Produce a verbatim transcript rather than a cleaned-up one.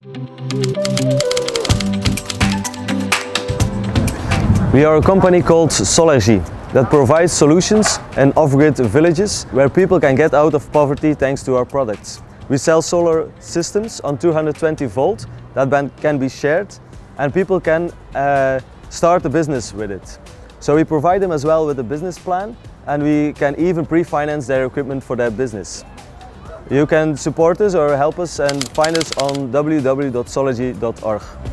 We are a company called Solergy that provides solutions in off-grid villages where people can get out of poverty thanks to our products. We sell solar systems on two hundred twenty volt that can be shared, and people can uh, start a business with it. So we provide them as well with a business plan, and we can even pre-finance their equipment for their business. You can support us or help us and find us on w w w dot solergy dot org.